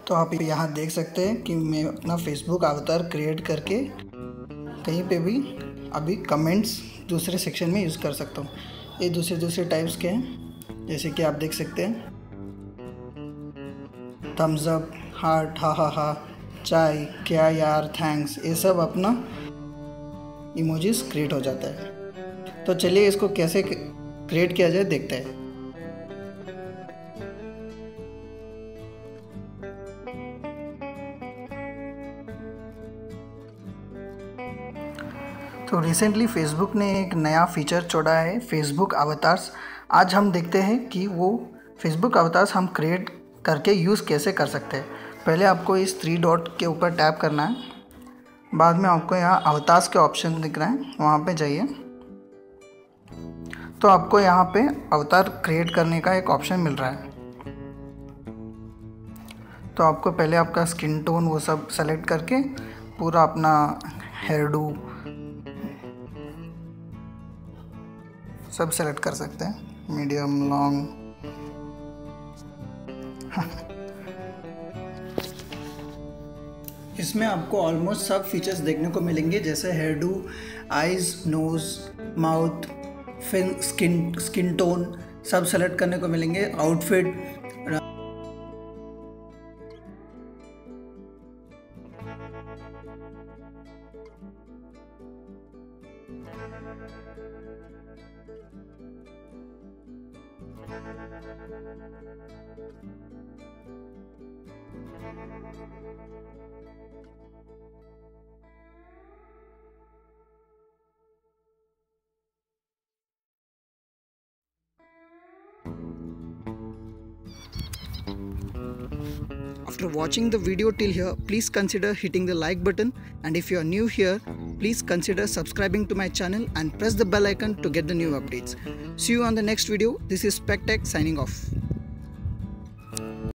तो आप यहाँ देख सकते हैं कि मैं अपना फेसबुक अवतार क्रिएट करके कहीं पे भी अभी कमेंट्स दूसरे सेक्शन में यूज़ कर सकता हूँ। ये दूसरे टाइप्स के हैं, जैसे कि आप देख सकते हैं थम्स अप, हार्ट, हा हा हा, चाय, क्या यार, थैंक्स, ये सब अपना इमोजीज क्रिएट हो जाता है। तो चलिए इसको कैसे क्रिएट किया जाए देखते हैं। तो रिसेंटली फेसबुक ने एक नया फीचर छोड़ा है, फेसबुक अवतार्स। आज हम देखते हैं कि वो फेसबुक अवतार्स हम क्रिएट करके यूज़ कैसे कर सकते हैं। पहले आपको इस 3 डॉट के ऊपर टैप करना है, बाद में आपको यहाँ अवतार्स के ऑप्शन दिख रहे हैं, वहाँ पे जाइए। तो आपको यहाँ पे अवतार क्रिएट करने का एक ऑप्शन मिल रहा है। तो आपको पहले आपका स्किन टोन वो सब सेलेक्ट करके पूरा अपना हेयर डू सब सेलेक्ट कर सकते हैं, मीडियम, लॉन्ग। इसमें आपको ऑलमोस्ट सब फीचर्स देखने को मिलेंगे, जैसे hairdo, eyes, nose, mouth, फिर स्किन टोन सब सेलेक्ट करने को मिलेंगे, outfit. After watching the video till here, please consider hitting the like button, and if you are new here, please consider subscribing to my channel and press the bell icon to get the new updates. See you on the next video. This is SpecTech signing off.